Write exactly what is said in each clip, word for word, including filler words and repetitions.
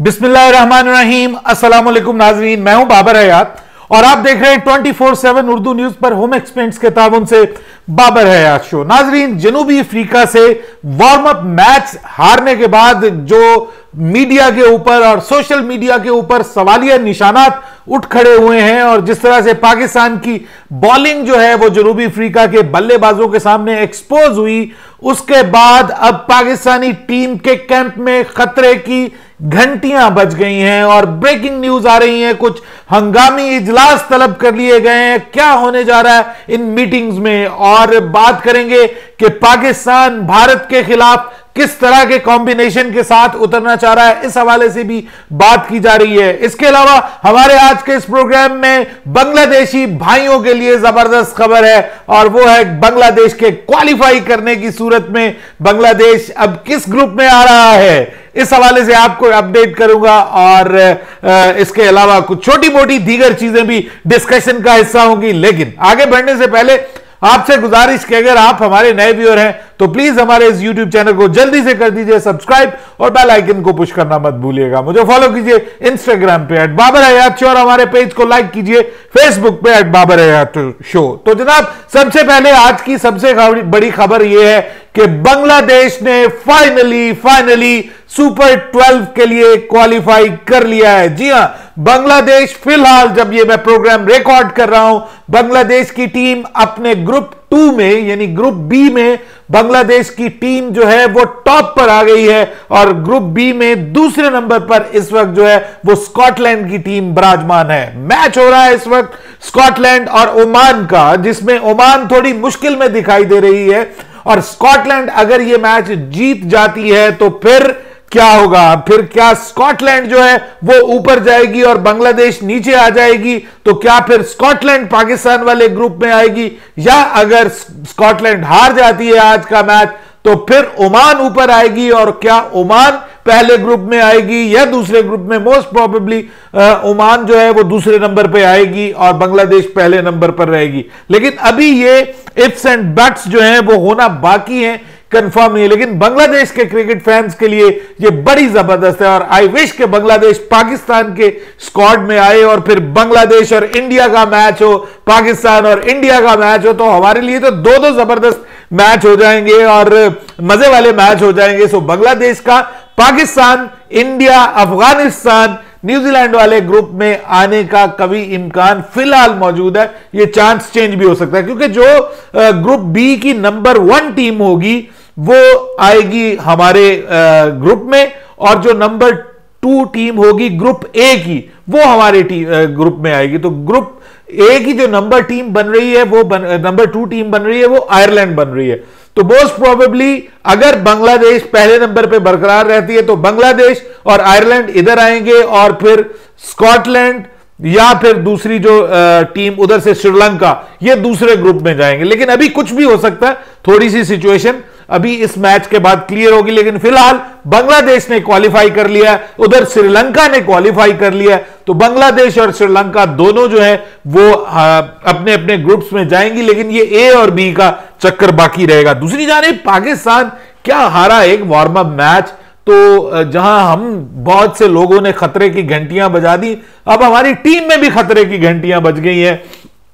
बिस्मिल्लाहिर्रहमानिर्रहीम, अस्सलाम वालेकुम नाजरीन, मैं हूं बाबर हयात और आप देख रहे हैं twenty four seven Urdu news पर होम एक्सपेंट्स के ताबन से बाबर हयात शो। नाजरीन, जनूबी अफ्रीका से वार्म अप मैच हारने के बाद जो मीडिया के ऊपर और सोशल मीडिया के ऊपर सवालिया निशानात उठ खड़े हुए हैं और जिस तरह से पाकिस्तान की बॉलिंग जो है वो जनूबी अफ्रीका के बल्लेबाजों के सामने एक्सपोज हुई, उसके बाद अब पाकिस्तानी टीम के कैंप में खतरे की घंटियां बज गई हैं और ब्रेकिंग न्यूज आ रही है। कुछ हंगामी इजलास तलब कर लिए गए हैं। क्या होने जा रहा है इन मीटिंग्स में, और बात करेंगे कि पाकिस्तान भारत के खिलाफ किस तरह के कॉम्बिनेशन के साथ उतरना चाह रहा है, इस हवाले से भी बात की जा रही है। इसके अलावा हमारे आज के इस प्रोग्राम में बांग्लादेशी भाइयों के लिए जबरदस्त खबर है और वो है बांग्लादेश के क्वालिफाई करने की सूरत में बांग्लादेश अब किस ग्रुप में आ रहा है, इस हवाले से आपको अपडेट करूंगा। और इसके अलावा कुछ छोटी मोटी दीगर चीजें भी डिस्कशन का हिस्सा होंगी। लेकिन आगे बढ़ने से पहले आपसे गुजारिश कि अगर आप हमारे नए व्यूअर हैं तो प्लीज हमारे इस यूट्यूब चैनल को जल्दी से कर दीजिए सब्सक्राइब और बेल आइकन को पुश करना मत भूलिएगा। मुझे फॉलो कीजिए इंस्टाग्राम पे एट बाबर हयात शो और हमारे पेज को लाइक कीजिए फेसबुक पे एट बाबर हयात शो। तो जनाब, सबसे पहले आज की सबसे बड़ी खबर यह है कि बांग्लादेश ने फाइनली फाइनली सुपर ट्वेल्व के लिए क्वालिफाई कर लिया है। जी हां, बांग्लादेश फिलहाल जब ये मैं प्रोग्राम रिकॉर्ड कर रहा हूं, बांग्लादेश की टीम अपने ग्रुप टू में यानी ग्रुप बी में बांग्लादेश की टीम जो है वो टॉप पर आ गई है और ग्रुप बी में दूसरे नंबर पर इस वक्त जो है वो स्कॉटलैंड की टीम विराजमान है। मैच हो रहा है इस वक्त स्कॉटलैंड और ओमान का, जिसमें ओमान थोड़ी मुश्किल में दिखाई दे रही है और स्कॉटलैंड अगर यह मैच जीत जाती है तो फिर क्या होगा, फिर क्या स्कॉटलैंड जो है वो ऊपर जाएगी और बांग्लादेश नीचे आ जाएगी? तो क्या फिर स्कॉटलैंड पाकिस्तान वाले ग्रुप में आएगी, या अगर स्कॉटलैंड हार जाती है आज का मैच तो फिर ओमान ऊपर आएगी? और क्या ओमान पहले ग्रुप में आएगी या दूसरे ग्रुप में? मोस्ट प्रोबेबली ओमान जो है वो दूसरे नंबर पे आएगी और बांग्लादेश पहले नंबर पर रहेगी। लेकिन अभी ये इफ्स एंड बट्स जो हैं वो होना बाकी हैं, कंफर्म नहीं है। लेकिन बांग्लादेश के क्रिकेट फैंस के लिए ये बड़ी जबरदस्त है और आई विश कि बांग्लादेश पाकिस्तान के स्क्वाड में आए और फिर बांग्लादेश और इंडिया का मैच हो, पाकिस्तान और इंडिया का मैच हो, तो हमारे लिए तो दो दो जबरदस्त मैच हो जाएंगे और मजे वाले मैच हो जाएंगे। सो बांग्लादेश का पाकिस्तान, इंडिया, अफगानिस्तान, न्यूजीलैंड वाले ग्रुप में आने का कभी इम्कान फिलहाल मौजूद है। यह चांस चेंज भी हो सकता है क्योंकि जो ग्रुप बी की नंबर वन टीम होगी वो आएगी हमारे ग्रुप में और जो नंबर टू टीम होगी ग्रुप ए की वो हमारे ग्रुप में आएगी। तो ग्रुप ए की जो नंबर टीम बन रही है वो नंबर टू टीम बन रही है वो आयरलैंड बन रही है। तो मोस्ट प्रोबेबली अगर बांग्लादेश पहले नंबर पे बरकरार रहती है तो बांग्लादेश और आयरलैंड इधर आएंगे और फिर स्कॉटलैंड या फिर दूसरी जो टीम उधर से श्रीलंका, ये दूसरे ग्रुप में जाएंगे। लेकिन अभी कुछ भी हो सकता है, थोड़ी सी सिचुएशन अभी इस मैच के बाद क्लियर होगी। लेकिन फिलहाल बांग्लादेश ने क्वालिफाई कर लिया, उधर श्रीलंका ने क्वालिफाई कर लिया। तो बांग्लादेश और श्रीलंका दोनों जो है वो अपने अपने ग्रुप्स में जाएंगी, लेकिन ये ए और बी का चक्कर बाकी रहेगा। दूसरी जानिब पाकिस्तान क्या हारा एक वार्म अप मैच, तो जहां हम बहुत से लोगों ने खतरे की घंटियां बजा दी, अब हमारी टीम में भी खतरे की घंटियां बज गई हैं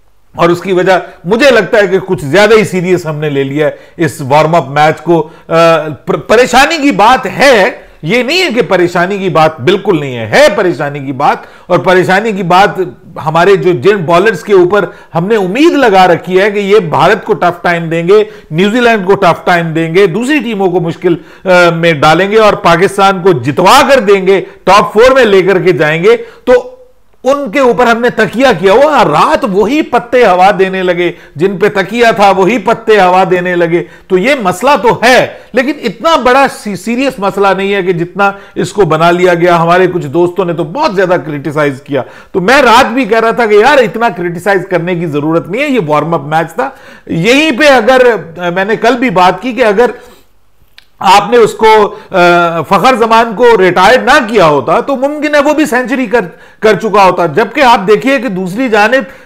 और उसकी वजह मुझे लगता है कि कुछ ज्यादा ही सीरियस हमने ले लिया है इस वार्म अप मैच को। परेशानी की बात है, ये नहीं है कि परेशानी की बात बिल्कुल नहीं है, है परेशानी की बात। और परेशानी की बात हमारे जो जिन बॉलर्स के ऊपर हमने उम्मीद लगा रखी है कि ये भारत को टफ टाइम देंगे, न्यूजीलैंड को टफ टाइम देंगे, दूसरी टीमों को मुश्किल में डालेंगे और पाकिस्तान को जितवा कर देंगे, टॉप फोर में लेकर के जाएंगे, तो उनके ऊपर हमने तकिया किया। वो रात वही पत्ते हवा देने लगे, जिन पे तकिया था वही पत्ते हवा देने लगे। तो ये मसला तो है, लेकिन इतना बड़ा सीरियस मसला नहीं है कि जितना इसको बना लिया गया। हमारे कुछ दोस्तों ने तो बहुत ज्यादा क्रिटिसाइज किया, तो मैं रात भी कह रहा था कि यार इतना क्रिटिसाइज करने की जरूरत नहीं है, ये वार्म अप मैच था। यहीं पे अगर मैंने कल भी बात की कि अगर आपने उसको फखर जमान को रिटायर्ड ना किया होता तो मुमकिन है वो भी सेंचुरी कर कर चुका होता। जबकि आप देखिए कि दूसरी जानिब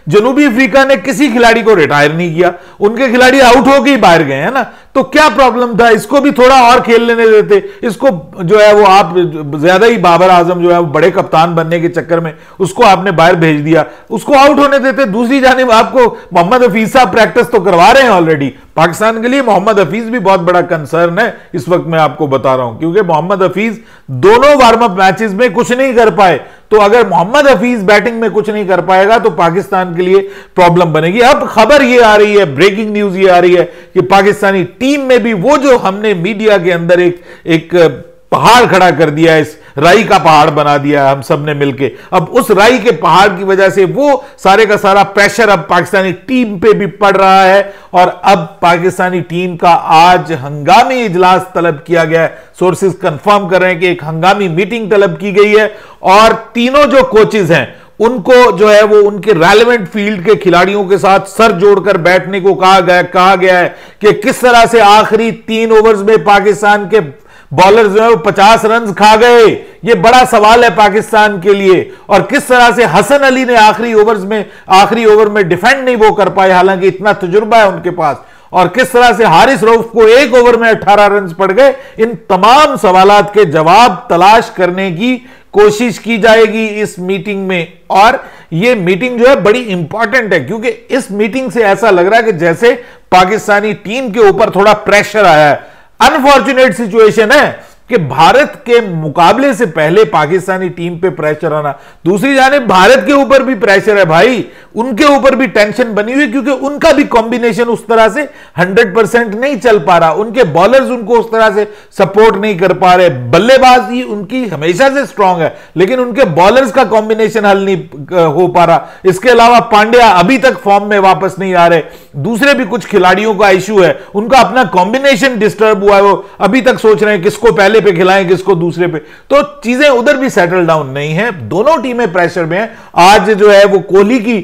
जनूबी अफ्रीका ने किसी खिलाड़ी को रिटायर नहीं किया, उनके खिलाड़ी आउट होकर ही बाहर गए हैं ना, तो क्या प्रॉब्लम था? इसको भी थोड़ा और खेल लेने देते। इसको जो है वो आप ज्यादा ही बाबर आजम जो है वो बड़े कप्तान बनने के चक्कर में उसको आपने बाहर भेज दिया, उसको आउट होने देते। दूसरी जानिब आपको मोहम्मद हफीज साहब प्रैक्टिस तो करवा रहे हैं ऑलरेडी। पाकिस्तान के लिए मोहम्मद हफीज भी बहुत बड़ा कंसर्न है इस वक्त, मैं आपको बता रहा हूं, क्योंकि मोहम्मद हफीज दोनों वार्म अप मैचेस में कुछ नहीं कर पाए। तो अगर मोहम्मद हफीज बैटिंग में कुछ नहीं कर पाएगा तो पाकिस्तान के लिए प्रॉब्लम बनेगी। अब खबर ये आ रही है, ब्रेकिंग न्यूज ये आ रही है कि पाकिस्तानी टीम में भी वो जो हमने मीडिया के अंदर एक एक पहाड़ खड़ा कर दिया, इस राई का पहाड़ बना दिया हम सब ने मिलके, अब उस राई के पहाड़ की वजह से वो सारे का सारा प्रेशर अब पाकिस्तानी टीम पे भी पड़ रहा है। और अब पाकिस्तानी टीम का आज हंगामी इजलास तलब किया गया है। सोर्सेज कंफर्म कर रहे हैं कि एक हंगामी मीटिंग तलब की गई है और तीनों जो कोचेज हैं उनको जो है वो उनके रेलेवेंट फील्ड के खिलाड़ियों के साथ सर जोड़कर बैठने को कहा गया कहा गया है कि किस तरह से आखिरी तीन ओवर्स में पाकिस्तान के बॉलर जो है वो पचास रन खा गए, ये बड़ा सवाल है पाकिस्तान के लिए। और किस तरह से हसन अली ने आखिरी ओवर्स में आखिरी ओवर में डिफेंड नहीं वो कर पाए, हालांकि इतना तजुर्बा है उनके पास। और किस तरह से हारिस रऊफ को एक ओवर में अठारह रन पड़ गए। इन तमाम सवालात के जवाब तलाश करने की कोशिश की जाएगी इस मीटिंग में। और यह मीटिंग जो है बड़ी इंपॉर्टेंट है, क्योंकि इस मीटिंग से ऐसा लग रहा है कि जैसे पाकिस्तानी टीम के ऊपर थोड़ा प्रेशर आया है। अनफॉर्चुनेट सिचुएशन है कि भारत के मुकाबले से पहले पाकिस्तानी टीम पे प्रेशर आना, दूसरी जानिब भारत के ऊपर भी प्रेशर है भाई, उनके ऊपर भी टेंशन बनी हुई, क्योंकि उनका भी कॉम्बिनेशन उस तरह से हंड्रेड परसेंट नहीं चल पा रहा, उनके बॉलर्स उनको उस तरह से सपोर्ट नहीं कर पा रहे। बल्लेबाजी उनकी हमेशा से स्ट्रांग है, लेकिन उनके बॉलर्स का कॉम्बिनेशन हल नहीं हो पा रहा। इसके अलावा पांड्या अभी तक फॉर्म में वापस नहीं आ रहे, दूसरे भी कुछ खिलाड़ियों का इशू है, उनका अपना कॉम्बिनेशन डिस्टर्ब हुआ है, वो अभी तक सोच रहे हैं किसको पहले पे खिलाएं किसको दूसरे पे, तो चीजें उधर भी सेटल डाउन नहीं है। दोनों टीमें प्रेशर में हैं। आज जो है वो कोहली की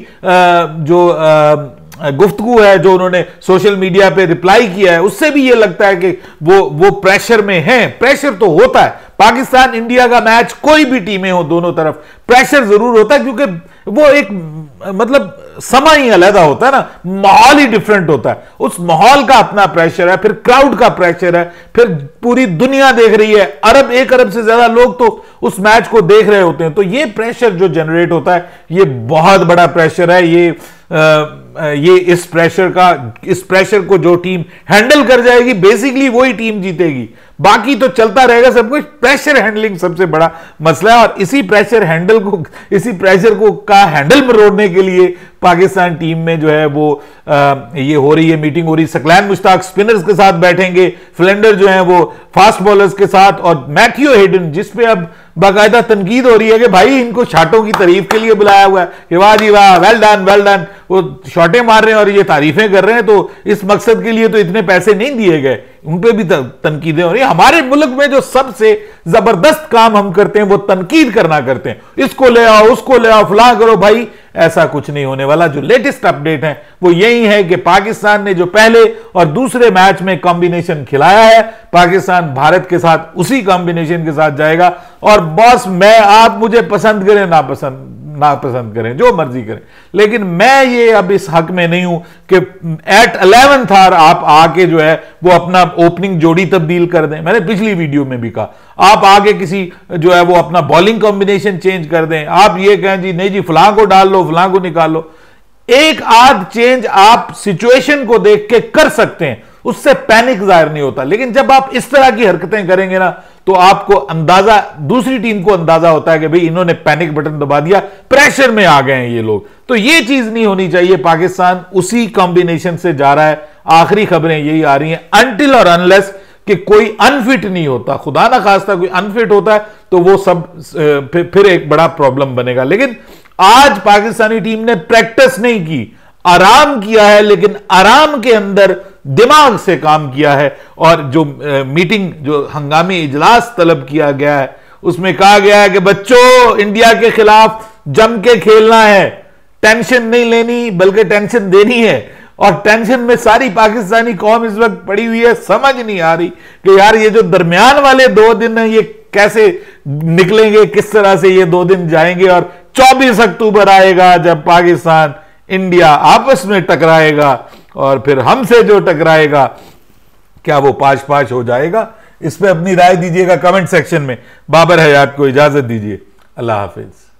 जो गुफ्तगू है जो उन्होंने सोशल मीडिया पे रिप्लाई किया है, उससे भी ये लगता है कि वो वो प्रेशर में हैं। प्रेशर तो होता है, पाकिस्तान इंडिया का मैच कोई भी टीमें हो दोनों तरफ प्रेशर जरूर होता है, क्योंकि वो एक मतलब समय ही अलग होता है ना, माहौल ही डिफरेंट होता है। उस माहौल का अपना प्रेशर है, फिर क्राउड का प्रेशर है, फिर पूरी दुनिया देख रही है, अरब एक अरब से ज्यादा लोग तो उस मैच को देख रहे होते हैं। तो ये प्रेशर जो जनरेट होता है ये बहुत बड़ा प्रेशर है। ये आ, ये इस प्रेशर का इस प्रेशर को जो टीम हैंडल कर जाएगी बेसिकली वही टीम जीतेगी, बाकी तो चलता रहेगा सब कुछ। प्रेशर हैंडलिंग सबसे बड़ा मसला है और इसी प्रेशर हैंडल को इसी प्रेशर को का हैंडल मरोड़ने के लिए पाकिस्तान टीम में जो है वो आ, ये हो रही है मीटिंग हो रही। सकलैन मुश्ताक स्पिनर्स के साथ बैठेंगे, फ्लेंडर जो है वो फास्ट बॉलर्स के साथ, और मैथ्यू हेडन जिसपे अब बाकायदा तनकीद हो रही है कि भाई इनको शॉटों की तारीफ के लिए बुलाया हुआ है कि वाह जी वाह, वेल डन वेल डन, वो शॉटें मार रहे हैं और ये तारीफें कर रहे हैं, तो इस मकसद के लिए तो इतने पैसे नहीं दिए गए। उन पे भी तनकीदें हो रही है। हमारे मुल्क में जो सबसे जबरदस्त काम हम करते हैं वो तनकीद करना करते हैं, इसको ले आओ उसको ले आओ फलां करो। भाई ऐसा कुछ नहीं होने वाला। जो लेटेस्ट अपडेट है वो यही है कि पाकिस्तान ने जो पहले और दूसरे मैच में कॉम्बिनेशन खिलाया है, पाकिस्तान भारत के साथ उसी कॉम्बिनेशन के साथ जाएगा। और बॉस मैं आप मुझे पसंद करें ना पसंद ना पसंद करें जो मर्जी करें, लेकिन मैं ये अब इस हक में नहीं हूं कि एट इलेवेंथ आवर आप आके जो है वो अपना ओपनिंग जोड़ी तब्दील कर दें। मैंने पिछली वीडियो में भी कहा, आप आगे किसी जो है वो अपना बॉलिंग कॉम्बिनेशन चेंज कर दें। आप ये कहें जी नहीं जी फलां को डाल लो फलां को निकाल लो, एक आध चेंज आप सिचुएशन को देख के कर सकते हैं, उससे पैनिक जाहिर नहीं होता। लेकिन जब आप इस तरह की हरकतें करेंगे ना तो आपको अंदाजा, दूसरी टीम को अंदाजा होता है कि भाई इन्होंने पैनिक बटन दबा दिया, प्रेशर में आ गए हैं ये लोग। तो ये चीज नहीं होनी चाहिए। पाकिस्तान उसी कॉम्बिनेशन से जा रहा है। आखिरी खबरें यही आ रही हैं, अनटिल और अनलेस कि कोई अनफिट नहीं होता, खुदा ना खास्ता कोई अनफिट होता है तो वो सब फिर एक बड़ा प्रॉब्लम बनेगा। लेकिन आज पाकिस्तानी टीम ने प्रैक्टिस नहीं की, आराम किया है, लेकिन आराम के अंदर दिमाग से काम किया है। और जो मीटिंग जो हंगामी इजलास तलब किया गया है उसमें कहा गया है कि बच्चों इंडिया के खिलाफ जम के खेलना है, टेंशन नहीं लेनी बल्कि टेंशन देनी है। और टेंशन में सारी पाकिस्तानी कौम इस वक्त पड़ी हुई है। समझ नहीं आ रही कि यार ये जो दरमियान वाले दो दिन है ये कैसे निकलेंगे, किस तरह से ये दो दिन जाएंगे। और चौबीस अक्टूबर आएगा जब पाकिस्तान इंडिया आपस में टकराएगा और फिर हमसे जो टकराएगा क्या वो पांच पांच हो जाएगा? इस पे अपनी राय दीजिएगा कमेंट सेक्शन में। बाबर हयात को इजाजत दीजिए। अल्लाह हाफिज।